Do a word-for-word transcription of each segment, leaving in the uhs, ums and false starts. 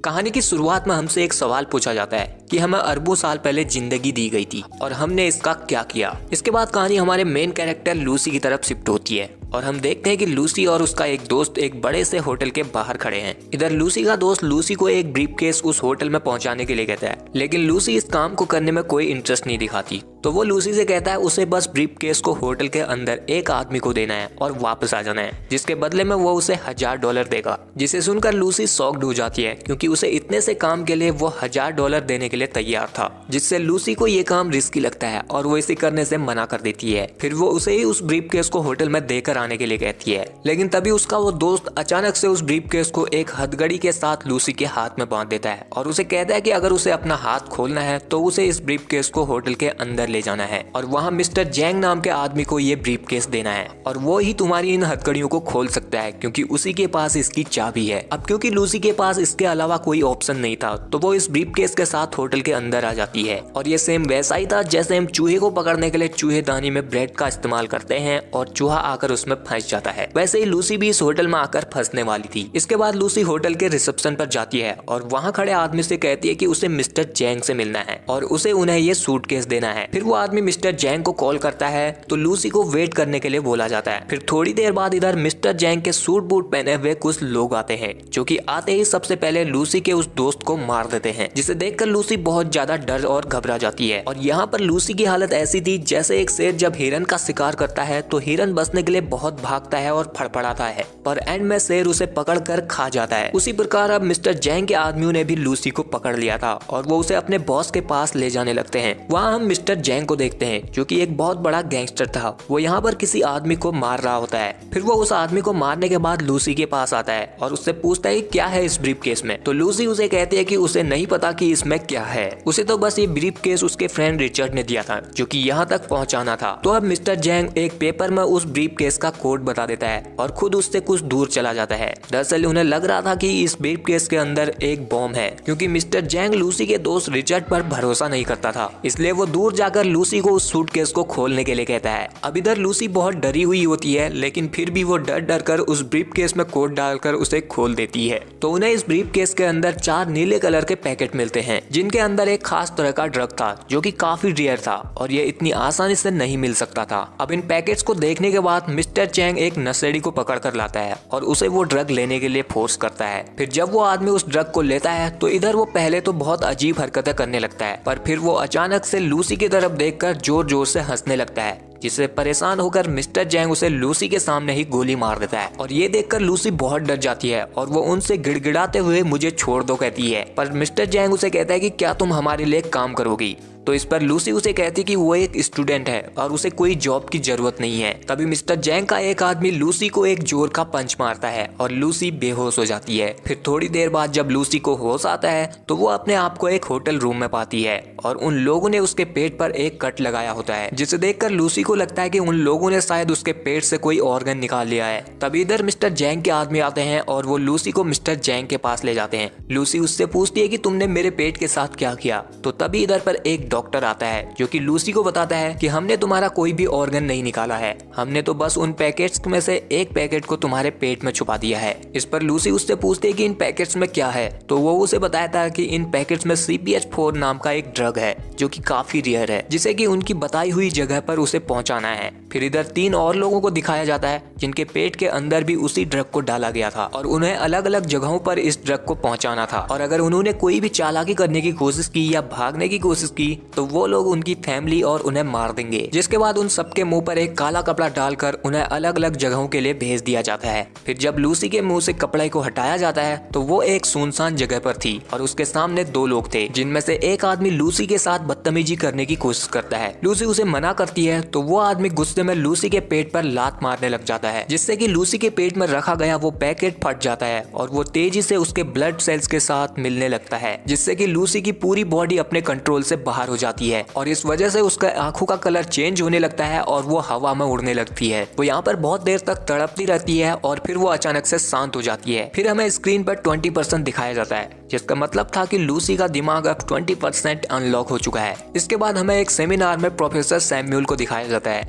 कहानी की शुरुआत में हमसे एक सवाल पूछा जाता है कि हमें अरबों साल पहले जिंदगी दी गई थी और हमने इसका क्या किया। इसके बाद कहानी हमारे मेन कैरेक्टर लूसी की तरफ शिफ्ट होती है और हम देखते हैं कि लूसी और उसका एक दोस्त एक बड़े से होटल के बाहर खड़े हैं। इधर लूसी का दोस्त लूसी को एक ब्रीफकेस उस होटल में पहुंचाने के लिए कहता है, लेकिन लूसी इस काम को करने में कोई इंटरेस्ट नहीं दिखाती। तो वो लूसी से कहता है उसे बस ब्रीफकेस को होटल के अंदर एक आदमी को देना है और वापस आ जाना है, जिसके बदले में वो उसे हजार डॉलर देगा। जिसे सुनकर लूसी शॉक्ड हो जाती है क्योंकि उसे इतने से काम के लिए वो हजार डॉलर देने के लिए तैयार था, जिससे लूसी को ये काम रिस्की लगता है और वो इसे करने से मना कर देती है। फिर वो उसे ही उस ब्रीफकेस को होटल में देकर आने के लिए कहती है, लेकिन तभी उसका वो दोस्त अचानक से उस ब्रीफकेस को एक हथकड़ी के साथ लूसी के हाथ में बांध देता है और उसे कहता है कि अगर उसे अपना हाथ खोलना है तो उसे इस ब्रीफकेस को होटल के अंदर ले जाना है और वहाँ मिस्टर जैंग नाम के आदमी को ये ब्रीफकेस देना है और वो ही तुम्हारी इन हथकड़ियों को खोल सकता है क्योंकि उसी के पास इसकी चाबी है। अब क्योंकि लूसी के पास इसके अलावा कोई ऑप्शन नहीं था तो वो इस ब्रीफकेस के साथ होटल के अंदर आ जाती है और ये सेम वैसा ही था जैसे हम चूहे को पकड़ने के लिए चूहेदानी में ब्रेड का इस्तेमाल करते हैं और चूहा आकर उसमें फंस जाता है। वैसे ही लूसी भी इस होटल में आकर फंसने वाली थी। इसके बाद लूसी होटल के रिसेप्शन पर जाती है और वहाँ खड़े आदमी से कहती है कि उसे मिस्टर जैंग से मिलना है और उसे उन्हें ये सूटकेस देना है। फिर वो आदमी मिस्टर जैंग को कॉल करता है तो लूसी को वेट करने के लिए बोला जाता है। फिर थोड़ी देर बाद इधर मिस्टर जैंग के सूट बूट पहने हुए कुछ लोग आते हैं जो कि आते ही सबसे पहले लूसी के उस दोस्त को मार देते हैं, जिसे देखकर लूसी बहुत ज्यादा डर और घबरा जाती है। और यहाँ पर लूसी की हालत ऐसी थी जैसे एक शेर जब हिरन का शिकार करता है तो हिरन बचने के लिए बहुत भागता है और फड़फड़ाता है, पर एंड में शेर उसे पकड़कर खा जाता है। उसी प्रकार अब मिस्टर जैंग के आदमियों ने भी लूसी को पकड़ लिया था और वो उसे अपने बॉस के पास ले जाने लगते हैं। वहाँ हम मिस्टर जैंग को देखते हैं जो कि एक बहुत बड़ा गैंगस्टर था। वो यहाँ पर किसी आदमी को मार रहा होता है। फिर वो उस आदमी को मारने के बाद लूसी के पास आता है और उससे पूछता है क्या है इस ब्रीफकेस में। तो लूसी उसे कहती है कि उसे नहीं पता कि इसमें क्या है, उसे तो बस ये ब्रीफकेस उसके फ्रेंड रिचर्ड ने दिया था जो कि यहाँ तक पहुँचाना था। तो अब मिस्टर जैंग एक पेपर में उस ब्रीफकेस का कोड बता देता है और खुद उससे कुछ दूर चला जाता है। दरअसल उन्हें लग रहा था कि इस ब्रीफकेस के अंदर एक बॉम्ब है, क्योंकि मिस्टर जैंग लूसी के दोस्त रिचर्ड पर भरोसा नहीं करता था, इसलिए वो दूर जाकर लूसी को उस सूटकेस को खोलने के लिए कहता है। अब इधर लूसी बहुत डरी हुई होती है, लेकिन फिर भी वो डर डर कर उस ब्रीफकेस में कोड डालकर उसे खोल देती है। तो उन्हें इस ब्रीफकेस के अंदर चार नीले कलर के पैकेट मिलते हैं जिनके अंदर एक खास तरह का ड्रग था जो कि काफी रेयर था और ये इतनी आसानी से नहीं मिल सकता था। अब इन पैकेट्स को देखने के बाद मिस्टर जैंग एक नशेड़ी को पकड़ कर लाता है और उसे वो ड्रग लेने के लिए फोर्स करता है। फिर जब वो आदमी उस ड्रग को लेता है तो इधर वो पहले तो बहुत अजीब हरकतें करने लगता है, पर फिर वो अचानक से लूसी की तरफ देखकर जोर जोर से हंसने लगता है, जिससे परेशान होकर मिस्टर जैंग उसे लूसी के सामने ही गोली मार देता है। और ये देखकर लूसी बहुत डर जाती है और वो उनसे गिड़गिड़ाते हुए मुझे छोड़ दो कहती है, पर मिस्टर जैंग उसे कहता है कि क्या तुम हमारे लिए काम करोगी। तो इस पर लूसी उसे कहती कि वो एक स्टूडेंट है और उसे कोई जॉब की जरूरत नहीं है। तभी मिस्टर जैंग का एक आदमी लूसी को एक जोर का पंच मारता है और लूसी बेहोश हो जाती है। फिर थोड़ी देर बाद जब लूसी को होश आता है तो वो अपने आप को एक होटल रूम में पाती है और उन लोगों ने उसके पेट पर एक कट लगाया होता है, जिसे देखकर लूसी को लगता है कि उन लोगों ने शायद उसके पेट से कोई ऑर्गन निकाल लिया है। तभी इधर मिस्टर जैंग के आदमी आते हैं और वो लूसी को मिस्टर जैंग के पास ले जाते हैं। लूसी उससे पूछती है कि तुमने मेरे पेट के साथ क्या किया। तो तभी इधर पर एक डॉक्टर आता है जो कि लूसी को बताता है कि हमने तुम्हारा कोई भी ऑर्गन नहीं निकाला है, हमने तो बस उन पैकेट्स में से एक पैकेट को तुम्हारे पेट में छुपा दिया है। इस पर लूसी उससे पूछती है कि इन पैकेट्स में क्या है। तो वो उसे बताता है कि इन पैकेट्स में सी पी एच फोर नाम का एक ड्रग है जो कि काफी रेयर है, जिसे कि उनकी बताई हुई जगह पर उसे पहुंचाना है। फिर इधर तीन और लोगों को दिखाया जाता है जिनके पेट के अंदर भी उसी ड्रग को डाला गया था और उन्हें अलग अलग जगहों पर इस ड्रग को पहुंचाना था। और अगर उन्होंने कोई भी चालाकी करने की कोशिश की या भागने की कोशिश की तो वो लोग उनकी फैमिली और उन्हें मार देंगे, जिसके बाद उन सबके मुंह पर एक काला कपड़ा डालकर उन्हें अलग अलग जगहों के लिए भेज दिया जाता है। फिर जब लूसी के मुंह से कपड़े को हटाया जाता है तो वो एक सुनसान जगह पर थी और उसके सामने दो लोग थे, जिनमें से एक आदमी लूसी के साथ बदतमीजी करने की कोशिश करता है। लूसी उसे मना करती है तो वो आदमी गुस्से में लूसी के पेट पर लात मारने लग जाता है, जिससे कि लूसी के पेट में रखा गया वो पैकेट फट जाता है और वो तेजी से उसके ब्लड सेल्स के साथ मिलने लगता है, जिससे कि लूसी की पूरी बॉडी अपने कंट्रोल से बाहर हो जाती है और इस वजह से उसका आंखों का कलर चेंज होने लगता है और वो हवा में उड़ने लगती है। वो यहाँ पर बहुत देर तक तड़पती रहती है और फिर वो अचानक से शांत हो जाती है। फिर हमें स्क्रीन पर ट्वेंटी परसेंट दिखाया जाता है, जिसका मतलब था कि लूसी का दिमाग अब ट्वेंटी परसेंट अनलॉक हो चुका है। इसके बाद हमें एक सेमिनार में प्रोफेसर सैमुअल को दिखाया जाता है जो कि यहाँ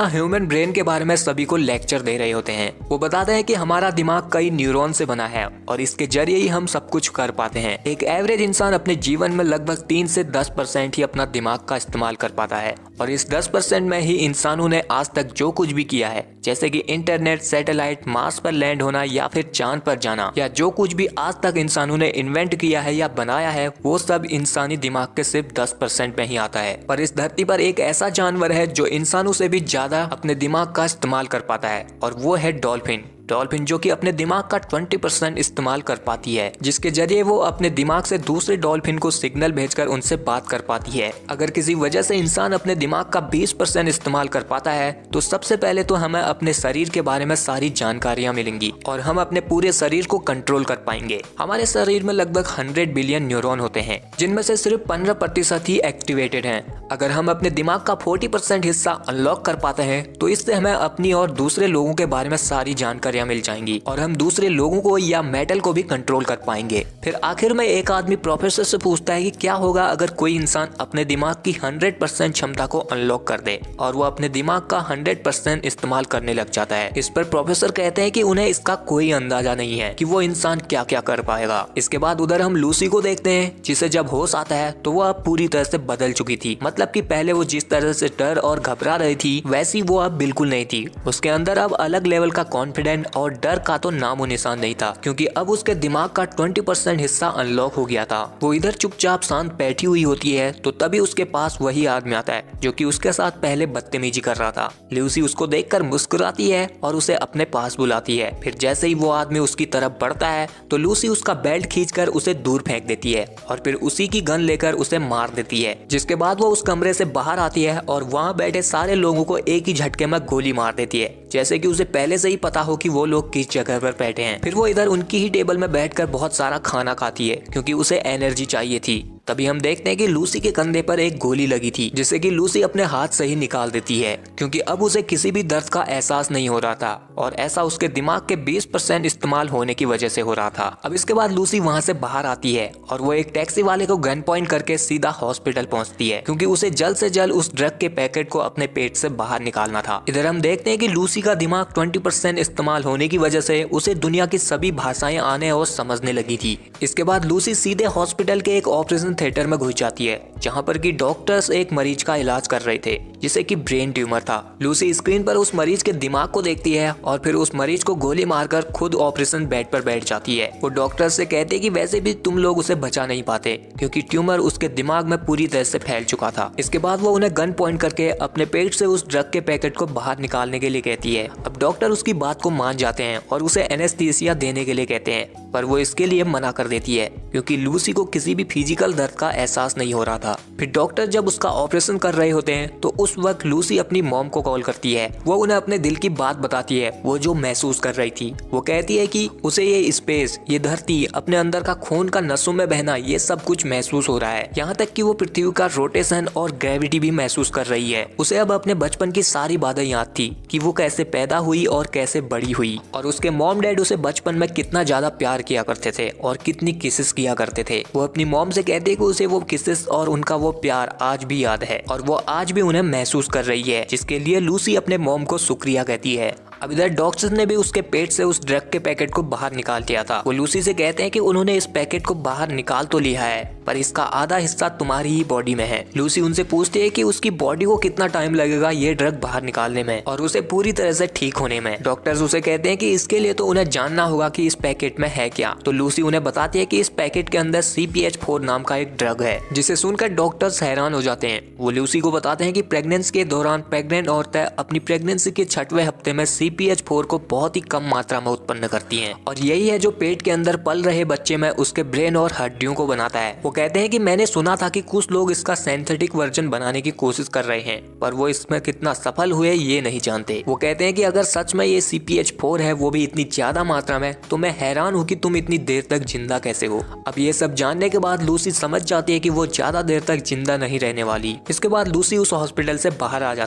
यहाँ ह्यूमन ब्रेन के बारे में सभी को लेक्चर दे रहे होते हैं। वो बताते हैं कि हमारा दिमाग कई न्यूरॉन से बना है और इसके जरिए ही हम सब कुछ कर पाते हैं। एक एवरेज इंसान अपने जीवन में लगभग तीन से दस परसेंट ही अपना दिमाग का इस्तेमाल कर पाता है और इस दस परसेंट में ही इंसानों ने आज तक जो कुछ भी किया है, जैसे कि इंटरनेट, सैटेलाइट, मार्स पर लैंड होना या फिर चांद पर जाना, या जो कुछ भी आज तक इंसानों ने इन्वेंट किया है या बनाया है, वो सब इंसानी दिमाग के सिर्फ दस परसेंट में ही आता है। पर इस धरती पर एक ऐसा जानवर है जो इंसानों से भी ज्यादा अपने दिमाग का इस्तेमाल कर पाता है और वो है डॉल्फिन। डॉल्फिन जो कि अपने दिमाग का बीस परसेंट इस्तेमाल कर पाती है, जिसके जरिए वो अपने दिमाग से दूसरे डॉल्फिन को सिग्नल भेजकर उनसे बात कर पाती है। अगर किसी वजह से इंसान अपने दिमाग का बीस परसेंट इस्तेमाल कर पाता है तो सबसे पहले तो हमें अपने शरीर के बारे में सारी जानकारियां मिलेंगी और हम अपने पूरे शरीर को कंट्रोल कर पाएंगे। हमारे शरीर में लगभग हंड्रेड बिलियन न्यूरॉन होते हैं, जिनमें से सिर्फ पंद्रह प्रतिशत ही एक्टिवेटेड हैं। अगर हम अपने दिमाग का चालीस परसेंट हिस्सा अनलॉक कर पाते हैं तो इससे हमें अपनी और दूसरे लोगों के बारे में सारी जानकारी मिल जाएंगी और हम दूसरे लोगों को या मेटल को भी कंट्रोल कर पाएंगे। फिर आखिर में एक आदमी प्रोफेसर से पूछता है कि क्या होगा अगर कोई इंसान अपने दिमाग की सौ परसेंट क्षमता को अनलॉक कर दे और वो अपने दिमाग का सौ परसेंट इस्तेमाल करने लग जाता है। इस पर प्रोफेसर कहते हैं कि उन्हें इसका कोई अंदाजा नहीं है कि वो इंसान क्या क्या कर पाएगा। इसके बाद उधर हम लूसी को देखते हैं, जिसे जब होश आता है तो वो अब पूरी तरह से बदल चुकी थी। मतलब कि पहले वो जिस तरह से डर और घबरा रही थी वैसी वो अब बिल्कुल नहीं थी। उसके अंदर अब अलग लेवल का कॉन्फिडेंट और डर का तो नामो निशान नहीं था, क्योंकि अब उसके दिमाग का बीस परसेंट हिस्सा अनलॉक हो गया था। वो इधर चुपचाप शांत बैठी हुई होती है तो तभी उसके पास वही आदमी आता है जो कि उसके साथ पहले बदतमीजी कर रहा था। लूसी उसको देखकर मुस्कुराती है और उसे अपने पास बुलाती है। फिर जैसे ही वो आदमी उसकी तरफ बढ़ता है तो लूसी उसका बेल्ट खींचकर उसे दूर फेंक देती है और फिर उसी की गन लेकर उसे मार देती है। जिसके बाद वो उस कमरे से बाहर आती है और वहाँ बैठे सारे लोगों को एक ही झटके में गोली मार देती है, जैसे कि उसे पहले से ही पता हो कि वो लोग किस जगह पर बैठे हैं। फिर वो इधर उनकी ही टेबल में बैठकर बहुत सारा खाना खाती है क्योंकि उसे एनर्जी चाहिए थी। तभी हम देखते हैं कि लूसी के कंधे पर एक गोली लगी थी, जिसे कि लूसी अपने हाथ से ही निकाल देती है क्योंकि अब उसे किसी भी दर्द का एहसास नहीं हो रहा था और ऐसा उसके दिमाग के बीस परसेंट इस्तेमाल होने की वजह से हो रहा था। अब इसके बाद लूसी वहां से बाहर आती है और वो एक टैक्सी वाले को गन पॉइंट करके सीधा हॉस्पिटल पहुंचती है क्योंकि उसे जल्द से जल्द उस ड्रग के पैकेट को अपने पेट से बाहर निकालना था। इधर हम देखते हैं कि लूसी का दिमाग बीस परसेंट इस्तेमाल होने की वजह से उसे दुनिया की सभी भाषाएं आने और समझने लगी थी। इसके बाद लूसी सीधे हॉस्पिटल के एक ऑपरेशन थिएटर में घुस जाती है, जहां पर कि डॉक्टर्स एक मरीज का इलाज कर रहे थे जिसे कि ब्रेन ट्यूमर था। लूसी स्क्रीन पर उस मरीज के दिमाग को देखती है और फिर उस मरीज को गोली मारकर खुद ऑपरेशन बेड पर बैठ जाती है। वो डॉक्टर से कहते हैं कि वैसे भी तुम लोग उसे बचा नहीं पाते क्योंकि ट्यूमर उसके दिमाग में पूरी तरह से फैल चुका था। इसके बाद वो उन्हें गन पॉइंट करके अपने पेट से उस ड्रग के पैकेट को बाहर निकालने के लिए कहती है। अब डॉक्टर उसकी बात को मान जाते हैं और उसे एनेस्थीसिया देने के लिए कहते हैं, पर वो इसके लिए मना कर देती है क्योंकि लूसी को किसी भी फिजिकल दर्द का एहसास नहीं हो रहा था। फिर डॉक्टर जब उसका ऑपरेशन कर रहे होते हैं तो उस वक्त लूसी अपनी मॉम को कॉल करती है। वो उन्हें अपने दिल की बात बताती है, वो जो महसूस कर रही थी। वो कहती है कि उसे ये स्पेस, ये धरती, अपने अंदर का खून का नसों में बहना, ये सब कुछ महसूस हो रहा है। यहाँ तक कि वो पृथ्वी का रोटेशन और ग्रेविटी भी महसूस कर रही है। उसे अब अपने बचपन की सारी बातें याद थी कि वो कैसे पैदा हुई और कैसे बड़ी हुई और उसके मॉम डैड उसे बचपन में कितना ज्यादा प्यार किया करते थे और कितनी किसेस किया करते थे। वो अपनी मॉम से कहते हैं कि उसे वो किसेस और उनका वो प्यार आज भी याद है और वो आज भी उन्हें महसूस कर रही है, जिसके लिए लूसी अपने मॉम को शुक्रिया कहती है। अब इधर डॉक्टर्स ने भी उसके पेट से उस ड्रग के पैकेट को बाहर निकाल दिया था। वो लूसी से कहते हैं कि उन्होंने इस पैकेट को बाहर निकाल तो लिया है पर इसका आधा हिस्सा तुम्हारी ही बॉडी में है। लूसी उनसे पूछती है कि उसकी बॉडी को कितना टाइम लगेगा ये ड्रग बाहर निकालने में और उसे पूरी तरह से ठीक होने में। डॉक्टर्स उसे कहते हैं कि इसके लिए तो उन्हें जानना होगा कि इस पैकेट में है क्या। तो लूसी उन्हें बताती है कि इस पैकेट के अंदर सी पी एच फोर नाम का एक ड्रग है, जिसे सुनकर डॉक्टर्स हैरान हो जाते हैं। वो लूसी को बताते हैं कि प्रेगनेंसी के दौरान प्रेग्नेंट औरतें अपनी प्रेगनेंसी के छठवें हफ्ते में सी पी एच फोर को बहुत ही कम मात्रा में उत्पन्न करती हैं और यही है जो पेट के अंदर पल रहे बच्चे में उसके ब्रेन और हड्डियों को बनाता है। वो कहते हैं कि मैंने सुना था कि कुछ लोग इसका सिंथेटिक वर्जन बनाने की कोशिश कर रहे हैं पर वो इसमें कितना सफल हुए ये नहीं जानते। वो कहते हैं कि अगर सच में ये सी पी एच फोर है, वो भी इतनी ज्यादा मात्रा में, तो मैं हैरान हूँ कि तुम इतनी देर तक जिंदा कैसे हो। अब ये सब जानने के बाद लूसी समझ जाती है कि वो ज्यादा देर तक जिंदा नहीं रहने वाली। इसके बाद लूसी उस हॉस्पिटल से बाहर आ जाती है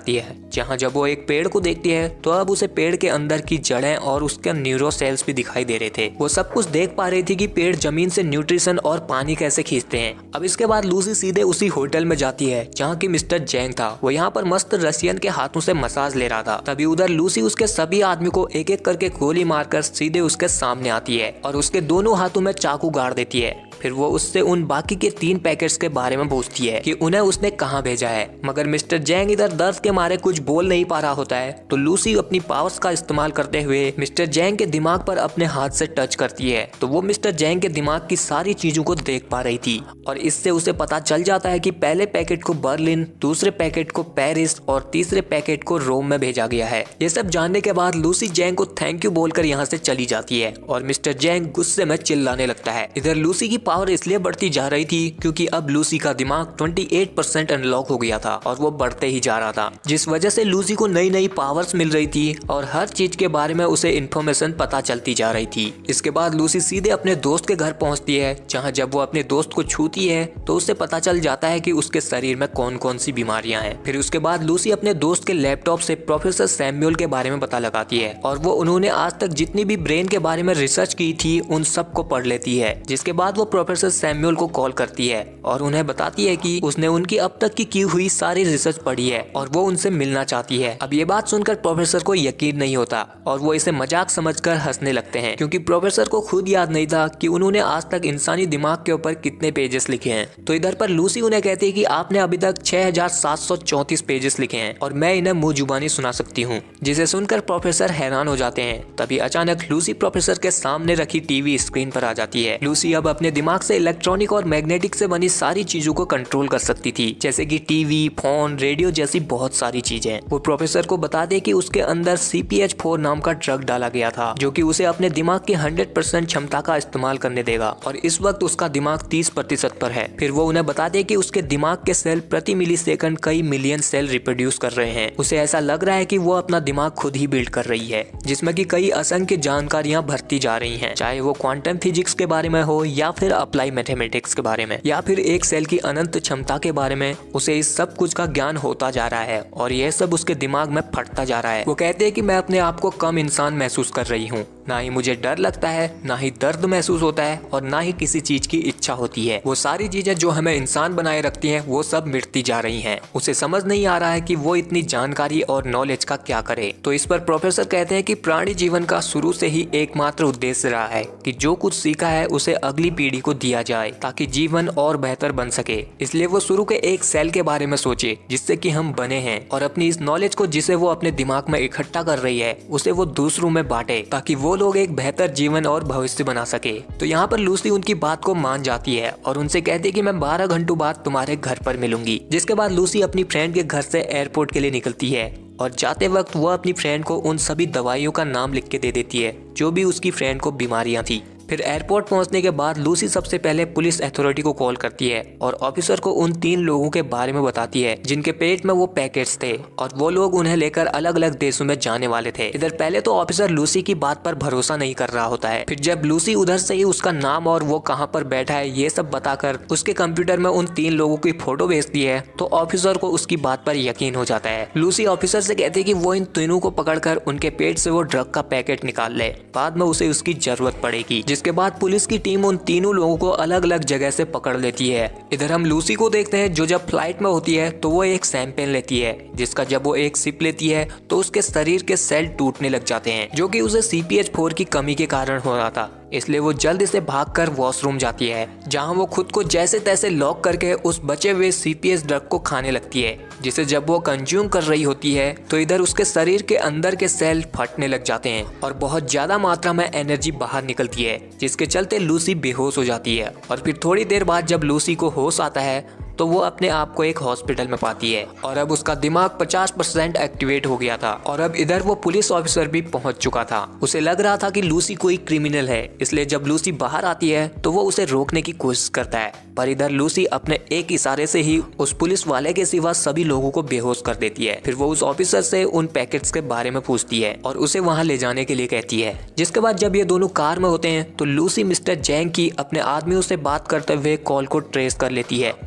जहाँ जब वो एक पेड़ को देखती है तो अब उसे पेड़ के अंदर की जड़ें और उसके न्यूरो सेल्स भी दिखाई दे रहे थे। वो सब कुछ देख पा रही थी कि पेड़ जमीन से न्यूट्रिशन और पानी कैसे खींचते हैं। अब इसके बाद लूसी सीधे उसी होटल में जाती है जहाँ की मिस्टर जैंग था। वो यहाँ पर मस्त रशियन के हाथों से मसाज ले रहा था। तभी उधर लूसी उसके सभी आदमी को एक एक करके गोली मारकर सीधे उसके सामने आती है और उसके दोनों हाथों में चाकू गाड़ देती है। फिर वो उससे उन बाकी के तीन पैकेट्स के बारे में पूछती है कि उन्हें उसने कहाँ भेजा है। मगर मिस्टर जैंग इधर दर्द के मारे कुछ बोल नहीं पा रहा होता है, तो लूसी अपनी पावर्स का इस्तेमाल करते हुए मिस्टर जैंग के दिमाग पर अपने हाथ से टच करती है। तो वो मिस्टर जैंग के दिमाग की सारी चीजों को देख पा रही थी और इससे उसे पता चल जाता है कि पहले पैकेट को बर्लिन, दूसरे पैकेट को पेरिस और तीसरे पैकेट को रोम में भेजा गया है। ये सब जानने के बाद लूसी जैंग को थैंक यू बोलकर यहाँ से चली जाती है और मिस्टर जैंग गुस्से में चिल्लाने लगता है। इधर लूसी की पावर इसलिए बढ़ती जा रही थी क्योंकि अब लूसी का दिमाग अट्ठाईस परसेंट अनलॉक हो गया था और वो बढ़ते ही जा रहा था, जिस वजह से लूसी को नई नई पावर्स मिल रही थी और हर चीज के बारे में उसे इन्फॉर्मेशन पता चलती जा रही थी। इसके बाद लूसी सीधे अपने दोस्त के घर पहुंचती है, जहां जब वो अपने दोस्त को छूती है तो उसे पता चल जाता है कि उसके शरीर में कौन कौन सी बीमारियां हैं। फिर उसके बाद लूसी अपने दोस्त के लैपटॉप से प्रोफेसर सैमुअल के बारे में पता लगाती है और वो उन्होंने आज तक जितनी भी ब्रेन के बारे में रिसर्च की थी उन सब को पढ़ लेती है। जिसके बाद वो प्रोफेसर सैमुअल को कॉल करती है और उन्हें बताती है कि उसने उनकी अब तक की की हुई सारी रिसर्च पढ़ी है और वो उनसे मिलना चाहती है। अब ये बात सुनकर प्रोफेसर को यकीन नहीं होता और वो इसे मजाक समझकर हंसने लगते हैं, क्योंकि प्रोफेसर को खुद याद नहीं था कि उन्होंने आज तक इंसानी दिमाग के ऊपर कितने पेजेस लिखे हैं। तो इधर पर लूसी उन्हें कहती है कि आपने अभी तक छह हजार सात सौ चौंतीस पेजेस लिखे हैं और मैं इन्हें मुंह जुबानी सुना सकती हूँ, जिसे सुनकर प्रोफेसर हैरान हो जाते हैं। तभी अचानक लूसी प्रोफेसर के सामने रखी टीवी स्क्रीन पर आ जाती है। लूसी अब अपने दिमाग से इलेक्ट्रॉनिक और मैग्नेटिक से बनी सारी चीजों को कंट्रोल कर सकती थी, जैसे कि टीवी, फोन, रेडियो जैसी बहुत सारी चीजें। वो प्रोफेसर को बता दे कि उसके अंदर सी पी एच फोर नाम का ड्रग डाला गया था, जो कि उसे अपने दिमाग की सौ परसेंट क्षमता का इस्तेमाल करने देगा और इस वक्त उसका दिमाग तीस प्रतिशत पर है। फिर वो उन्हें बता दे कि उसके दिमाग के सेल प्रति मिली सेकंड कई मिलियन सेल रिप्रोड्यूस कर रहे हैं। उसे ऐसा लग रहा है कि वो अपना दिमाग खुद ही बिल्ड कर रही है, जिसमें कि कई असंख्य जानकारियां भरती जा रही हैं, चाहे वो क्वांटम फिजिक्स के बारे में हो या फिर अप्लाई मैथमेटिक्स के बारे में या फिर एक सेल की अनंत क्षमता के बारे में। उसे इस सब कुछ का ज्ञान होता जा रहा है और यह सब उसके दिमाग में फटता जा रहा है। वो कहते हैं कि मैं अपने आप को कम इंसान महसूस कर रही हूँ, ना ही मुझे डर लगता है, ना ही दर्द महसूस होता है और ना ही किसी चीज की इच्छा होती है। वो सारी चीजें जो हमें इंसान बनाए रखती हैं वो सब मिटती जा रही हैं। उसे समझ नहीं आ रहा है कि वो इतनी जानकारी और नॉलेज का क्या करे। तो इस पर प्रोफेसर कहते हैं कि प्राणी जीवन का शुरू से ही एकमात्र उद्देश्य रहा है कि जो कुछ सीखा है उसे अगली पीढ़ी को दिया जाए ताकि जीवन और बेहतर बन सके। इसलिए वो शुरू के एक सेल के बारे में सोचे जिससे कि हम बने हैं और अपनी इस नॉलेज को जिसे वो अपने दिमाग में इकट्ठा कर रही है उसे वो दूसरों में बांटे ताकि वो लोग एक बेहतर जीवन और भविष्य बना सके। तो यहाँ पर लूसी उनकी बात को मान जाती है और उनसे कहती है कि मैं बारह घंटों बाद तुम्हारे घर पर मिलूंगी। जिसके बाद लूसी अपनी फ्रेंड के घर से एयरपोर्ट के लिए निकलती है और जाते वक्त वो अपनी फ्रेंड को उन सभी दवाइयों का नाम लिख के दे देती है जो भी उसकी फ्रेंड को बीमारियां थी। फिर एयरपोर्ट पहुंचने के बाद लूसी सबसे पहले पुलिस अथॉरिटी को कॉल करती है और ऑफिसर को उन तीन लोगों के बारे में बताती है जिनके पेट में वो पैकेट्स थे और वो लोग उन्हें लेकर अलग अलग देशों में जाने वाले थे। इधर पहले तो ऑफिसर लूसी की बात पर भरोसा नहीं कर रहा होता है। फिर जब लूसी उधर से ही उसका नाम और वो कहाँ पर बैठा है ये सब बताकर उसके कंप्यूटर में उन तीन लोगों की फोटो भेजती है तो ऑफिसर को उसकी बात पर यकीन हो जाता है। लूसी ऑफिसर से कहती है कि वो इन तीनों को पकड़कर उनके पेट से वो ड्रग का पैकेट निकाल ले, बाद में उसे उसकी जरूरत पड़ेगी। जिसके बाद पुलिस की टीम उन तीनों लोगों को अलग अलग जगह से पकड़ लेती है। इधर हम लूसी को देखते हैं जो जब फ्लाइट में होती है तो वो एक सैंपल लेती है, जिसका जब वो एक सिप लेती है तो उसके शरीर के सेल टूटने लग जाते हैं, जो कि उसे सी पी एच फोर की कमी के कारण हो रहा था। इसलिए वो जल्दी से भागकर वॉशरूम जाती है, जहां वो खुद को जैसे तैसे लॉक करके उस बचे हुए सी पी एच ड्रग को खाने लगती है, जिसे जब वो कंज्यूम कर रही होती है तो इधर उसके शरीर के अंदर के सेल फटने लग जाते हैं और बहुत ज्यादा मात्रा में एनर्जी बाहर निकलती है, जिसके चलते लूसी बेहोश हो जाती है। और फिर थोड़ी देर बाद जब लूसी को होश आता है तो वो अपने आप को एक हॉस्पिटल में पाती है और अब उसका दिमाग पचास परसेंट एक्टिवेट हो गया था और अब इधर वो पुलिस ऑफिसर भी पहुंच चुका था। उसे लग रहा था कि लूसी कोई क्रिमिनल है, इसलिए जब लूसी बाहर आती है तो वो उसे रोकने की कोशिश करता है, पर इधर लूसी अपने एक इशारे से ही उस पुलिस वाले के सिवा सभी लोगों को बेहोश कर देती है। फिर वो उस ऑफिसर से उन पैकेट्स के बारे में पूछती है और उसे वहाँ ले जाने के लिए कहती है। जिसके बाद जब ये दोनों कार में होते हैं तो लूसी मिस्टर जैंग की अपने आदमियों से बात करते हुए कॉल को ट्रेस कर लेती है और उसे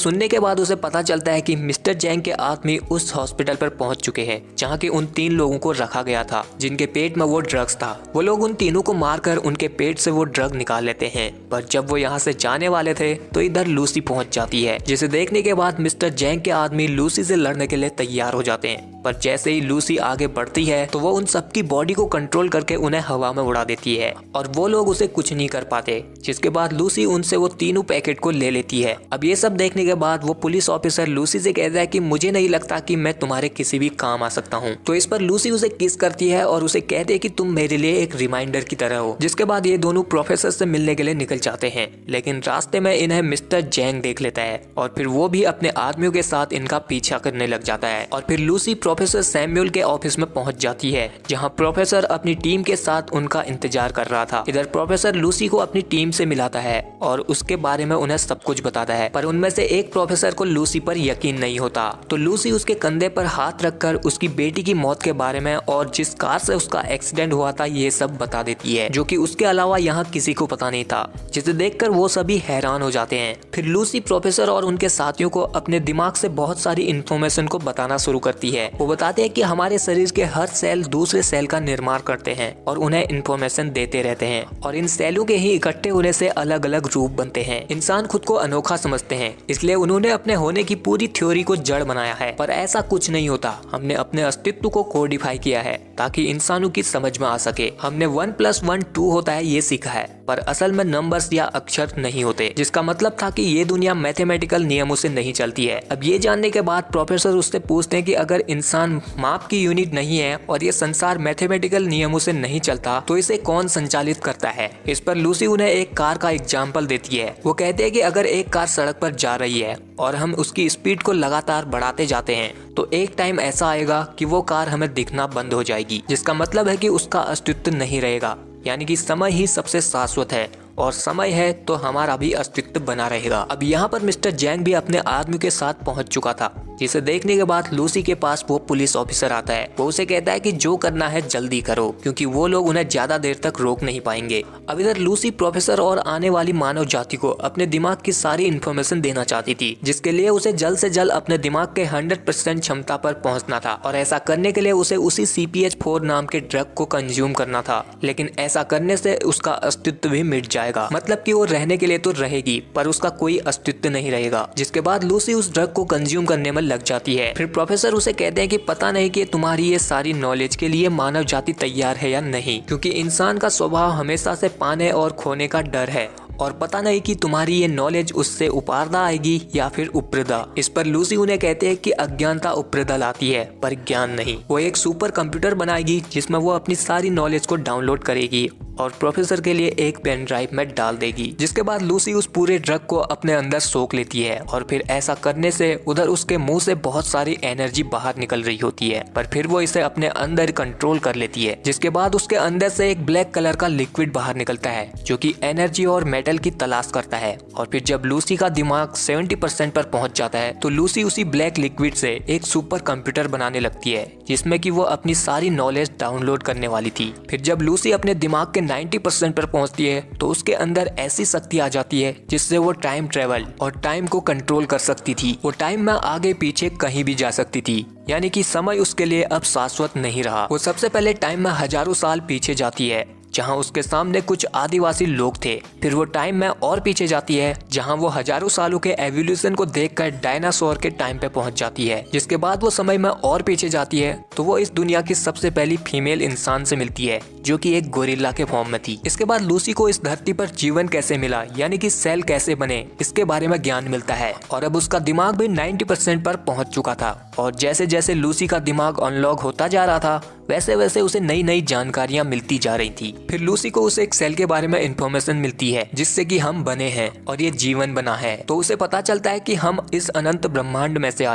सुनने के बाद उसे पता चलता है कि मिस्टर जैंग के आदमी उस हॉस्पिटल पर पहुंच चुके हैं जहां के उन तीन लोगों को रखा गया था जिनके पेट में वो ड्रग्स था। वो लोग उन तीनों को मारकर उनके पेट से वो ड्रग निकाल लेते हैं, पर जब वो यहाँ से जाने वाले थे तो इधर लूसी पहुंच जाती है, जिसे देखने के बाद मिस्टर जैंग के आदमी लूसी से लड़ने के लिए तैयार हो जाते हैं। पर जैसे ही लूसी आगे बढ़ती है तो वो उन सबकी बॉडी को कंट्रोल करके उन्हें हवा में उड़ा देती है और वो लोग उसे कुछ नहीं कर पाते, जिसके बाद लूसी उनसे वो तीनों पैकेट को ले लेती है। अब ये सब देखने के बाद वो पुलिस ऑफिसर लूसी से कहता है कि मुझे नहीं लगता कि मैं तुम्हारे किसी भी काम आ सकता हूँ। तो इस पर लूसी उसे किस करती है और उसे कहते है कि तुम मेरे लिए एक रिमाइंडर की तरह हो। जिसके बाद ये दोनों प्रोफेसर से मिलने के लिए निकल जाते हैं, लेकिन रास्ते में इन्हें मिस्टर जैंग देख लेता है और फिर वो भी अपने आदमियों के साथ इनका पीछा करने लग जाता है। और फिर लूसी प्रोफेसर सैमुअल के ऑफिस में पहुंच जाती है जहां प्रोफेसर अपनी टीम के साथ उनका इंतजार कर रहा था। इधर प्रोफेसर लूसी को अपनी टीम से मिलाता है और उसके बारे में उन्हें सब कुछ बताता है, पर उनमें से एक प्रोफेसर को लूसी पर यकीन नहीं होता। तो लूसी उसके कंधे पर हाथ रखकर उसकी बेटी की मौत के बारे में और जिस कार से उसका एक्सीडेंट हुआ था ये सब बता देती है, जो कि उसके अलावा यहाँ किसी को पता नहीं था, जिसे देखकर वो सभी हैरान हो जाते हैं। फिर लूसी प्रोफेसर और उनके साथियों को अपने दिमाग से बहुत सारी इंफॉर्मेशन को बताना शुरू करती है। वो बताते हैं कि हमारे शरीर के हर सेल दूसरे सेल का निर्माण करते हैं और उन्हें इंफॉर्मेशन देते रहते हैं और इन सेलों के ही इकट्ठे होने से अलग अलग रूप बनते हैं। इंसान खुद को अनोखा समझते हैं, इसलिए उन्होंने अपने होने की पूरी थ्योरी को जड़ बनाया है, पर ऐसा कुछ नहीं होता। हमने अपने अस्तित्व को कोडिफाई किया है ताकि इंसानों की समझ में आ सके। हमने वन प्लस वन टू होता है ये सीखा है, पर असल में नंबर्स या अक्षर नहीं होते, जिसका मतलब था कि ये दुनिया मैथमेटिकल नियमों से नहीं चलती है। अब ये जानने के बाद प्रोफेसर उससे पूछते हैं कि अगर इंसान माप की यूनिट नहीं है और ये संसार मैथमेटिकल नियमों से नहीं चलता तो इसे कौन संचालित करता है। इस पर लूसी उन्हें एक कार का एग्जाम्पल देती है। वो कहते हैं कि अगर एक कार सड़क पर जा रही है और हम उसकी स्पीड को लगातार बढ़ाते जाते हैं तो एक टाइम ऐसा आएगा कि वो कार हमें दिखना बंद हो जाएगी, जिसका मतलब है कि उसका अस्तित्व नहीं रहेगा। यानी कि समय ही सबसे शाश्वत है और समय है तो हमारा भी अस्तित्व बना रहेगा। अब यहाँ पर मिस्टर जैंग भी अपने आदमी के साथ पहुंच चुका था, जिसे देखने के बाद लूसी के पास वो पुलिस ऑफिसर आता है। वो उसे कहता है कि जो करना है जल्दी करो, क्योंकि वो लोग उन्हें ज्यादा देर तक रोक नहीं पाएंगे। अब इधर लूसी प्रोफेसर और आने वाली मानव जाति को अपने दिमाग की सारी इन्फॉर्मेशन देना चाहती थी, जिसके लिए उसे जल्द से जल्द अपने दिमाग के हंड्रेड परसेंट क्षमता पर पहुंचना था और ऐसा करने के लिए उसे उसी सी पी एच फोर नाम के ड्रग को कंज्यूम करना था। लेकिन ऐसा करने से उसका अस्तित्व भी मिट जाएगा, मतलब कि वो रहने के लिए तो रहेगी पर उसका कोई अस्तित्व नहीं रहेगा। जिसके बाद लूसी उस ड्रग को कंज्यूम करने में लग जाती है। फिर प्रोफेसर उसे कहते हैं कि पता नहीं कि तुम्हारी ये सारी नॉलेज के लिए मानव जाति तैयार है या नहीं, क्योंकि इंसान का स्वभाव हमेशा से पाने और खोने का डर है और पता नहीं कि तुम्हारी ये नॉलेज उससे उपार्दा आएगी या फिर उपरदा। इस पर लूसी उन्हें कहते हैं कि अज्ञानता उपरदा लाती है पर ज्ञान नहीं। वो एक सुपर कंप्यूटर बनाएगी जिसमें वो अपनी सारी नॉलेज को डाउनलोड करेगी और प्रोफेसर के लिए एक पेन ड्राइव में डाल देगी। जिसके बाद लूसी उस पूरे ड्रग को अपने अंदर सोख लेती है और फिर ऐसा करने से उधर उसके मुंह से बहुत सारी एनर्जी बाहर निकल रही होती है, पर फिर वो इसे अपने अंदर कंट्रोल कर लेती है। जिसके बाद उसके अंदर से एक ब्लैक कलर का लिक्विड बाहर निकलता है जो कि एनर्जी और मेटल की तलाश करता है। और फिर जब लूसी का दिमाग सेवेंटी परसेंट पर पहुंच जाता है तो लूसी उसी ब्लैक लिक्विड से एक सुपर कंप्यूटर बनाने लगती है जिसमें कि वो अपनी सारी नॉलेज डाउनलोड करने वाली थी। फिर जब लूसी अपने दिमाग के नाइंटी परसेंट पर पहुंचती है तो उसके अंदर ऐसी शक्ति आ जाती है जिससे वो टाइम ट्रेवल और टाइम को कंट्रोल कर सकती थी। वो टाइम में आगे पीछे कहीं भी जा सकती थी, यानी कि समय उसके लिए अब शाश्वत नहीं रहा। वो सबसे पहले टाइम में हजारों साल पीछे जाती है जहां उसके सामने कुछ आदिवासी लोग थे। फिर वो टाइम में और पीछे जाती है जहां वो हजारों सालों के एवोल्यूशन को देखकर डायनासोर के टाइम पे पहुंच जाती है। जिसके बाद वो समय में और पीछे जाती है तो वो इस दुनिया की सबसे पहली फीमेल इंसान से मिलती है जो कि एक गोरिल्ला के फॉर्म में थी। इसके बाद लूसी को इस धरती पर जीवन कैसे मिला, यानी कि सेल कैसे बने, इसके बारे में ज्ञान मिलता है और अब उसका दिमाग भी नाइंटी परसेंट पर पहुंच चुका था। और जैसे जैसे लूसी का दिमाग अनलॉक होता जा रहा था वैसे वैसे उसे नई नई जानकारियां मिलती जा रही थी। फिर लूसी को उसे एक सेल के बारे में इंफॉर्मेशन मिलती है जिससे कि हम बने हैं और ये जीवन बना है। तो उसे पता चलता है कि हम इस अनंत ब्रह्मांड में से आए थे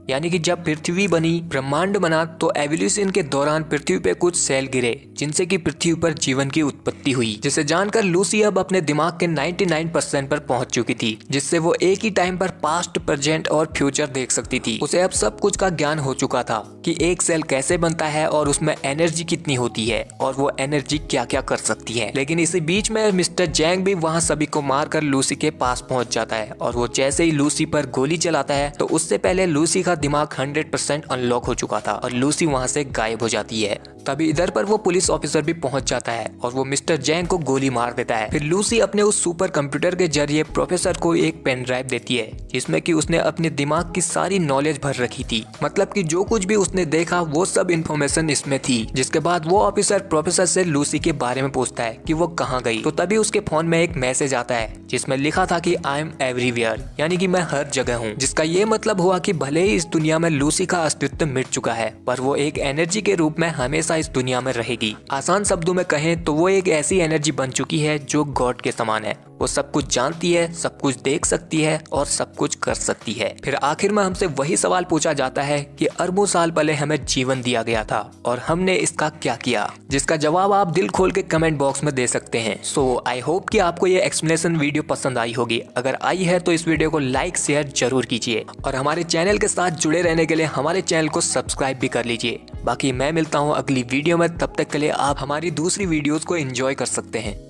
यानी कि जब पृथ्वी बनी, ब्रह्मांड बना, तो एवोल्यूशन के दौरान पृथ्वी पे कुछ सेल गिरे जिनसे कि पृथ्वी पर जीवन की उत्पत्ति हुई। जिसे जानकर लूसी अब अपने दिमाग के निन्यानवे परसेंट पर पहुंच चुकी थी, जिससे वो एक ही टाइम पर पास्ट, प्रेजेंट और फ्यूचर देख सकती थी। उसे अब सब कुछ का ज्ञान हो चुका था कि एक सेल कैसे बनता है और उसमें एनर्जी कितनी होती है और वो एनर्जी क्या क्या कर सकती है। लेकिन इसी बीच में मिस्टर जैंग भी वहाँ सभी को मारकर लूसी के पास पहुंच जाता है और वो जैसे ही लूसी पर गोली चलाता है तो उससे पहले लूसी का दिमाग हंड्रेड परसेंट अनलॉक हो चुका था और लूसी वहाँ से गायब हो जाती है। तभी इधर पर वो पुलिस ऑफिसर भी पहुंच जाता है और वो मिस्टर जैंग को गोली मार देता है। फिर लूसी अपने उस सुपर कंप्यूटर के जरिए प्रोफेसर को एक पेन ड्राइव देती है जिसमें कि उसने अपने दिमाग की सारी नॉलेज भर रखी थी। मतलब कि जो कुछ भी उसने देखा वो सब इन्फॉर्मेशन इसमें थी। जिसके बाद वो ऑफिसर प्रोफेसर से लूसी के बारे में पूछता है कि वो कहाँ गई। तो तभी उसके फोन में एक मैसेज आता है जिसमें लिखा था कि आई एम एवरीवेयर, यानी कि मैं हर जगह हूँ। जिसका ये मतलब हुआ कि भले ही इस दुनिया में लूसी का अस्तित्व मिट चुका है पर वो एक एनर्जी के रूप में हमेशा इस दुनिया में रहेगी। आसान शब्दों में कहें तो वो एक ऐसी एनर्जी बन चुकी है जो गॉड के समान है। वो सब कुछ जानती है, सब कुछ देख सकती है और सब कुछ कर सकती है। फिर आखिर में हमसे वही सवाल पूछा जाता है कि अरबों साल पहले हमें जीवन दिया गया था और हमने इसका क्या किया, जिसका जवाब आप दिल खोल के कमेंट बॉक्स में दे सकते हैं। सो आई होप कि आपको ये एक्सप्लेनेशन वीडियो पसंद आई होगी। अगर आई है तो इस वीडियो को लाइक शेयर जरूर कीजिए और हमारे चैनल के साथ जुड़े रहने के लिए हमारे चैनल को सब्सक्राइब भी कर लीजिए। बाकी मैं मिलता हूँ अगली वीडियो में, तब तक के लिए आप हमारी दूसरी वीडियोस को एंजॉय कर सकते हैं।